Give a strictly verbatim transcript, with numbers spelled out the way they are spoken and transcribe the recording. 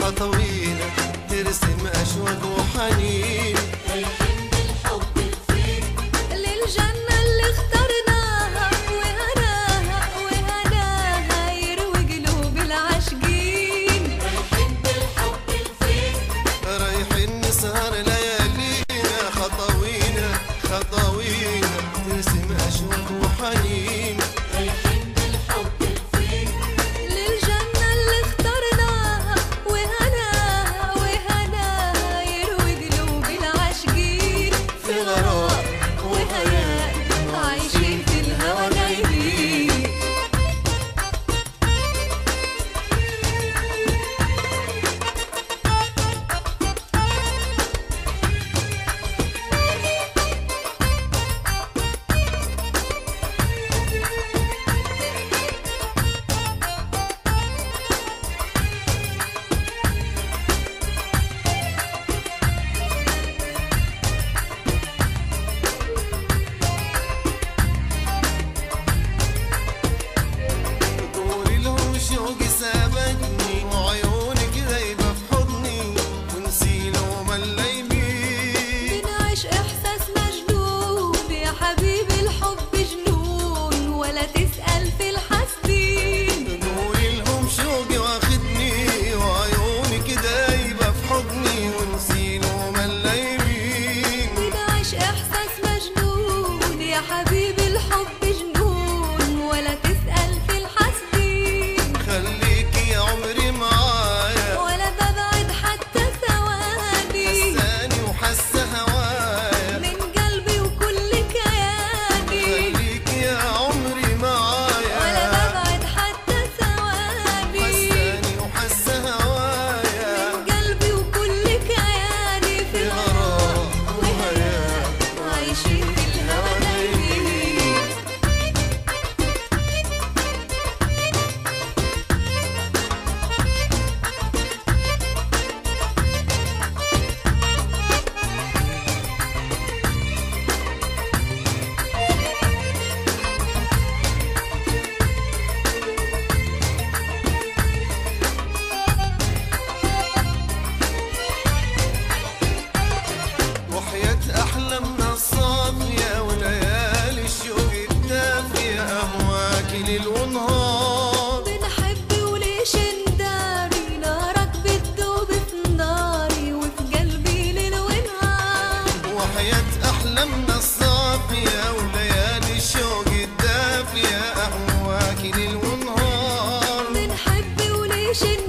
خطوينا ترسم أشواق وحنين. رايحين بالحب لفين؟ للجنة اللي اخترناها وهناها وهناها يروي قلوب العاشقين. رايحين بالحب لفين؟ رايحين نسهر ليالينا خطوينا خطوينا ترسم أشواق وحنين. رايحين بالحب لفين؟ للجنة اللي اخترناها وهناها وهناها يروي قلوب العاشقين. في غرام وهياء عايشين في الهوى نايمين. قولي لهم شوقي سابقني وعيونك دايبة في حضني ونسي لهم الليمين. بنعيش إحساس مجنون يا حبيبي الحب جنون ولا تسأل في الحاسدين. قولي لهم شوقي واخدني وعيونك دايبة في حضني ونسي لهم الليمين. بنعيش إحساس مجنون يا حبيبي الحب جنون ولا تسأل في الحاسدين. خليكي يا عمري معايا ولا ببعد حتى ثواني حساني وحاسة هوايا. من قلبي وكل كياني. خليكي يا عمري معايا ولا ببعد حتى ثواني حساني وحاسة هوايا. من قلبي وكل كياني في في الغرام غرام وهياء عايشين في الهوى نايمين. وحياة أحلامنا الصافية وليالي الشوق الدافية أهواكي ليل ونهار. بنحب وليش نداري نارك بتدوب في ناري وفي قلبي ليل ونهار. وحياة أحلامنا الصافية وليالي الشوق الدافية أهواكي ليل ونهار. بنحب وليش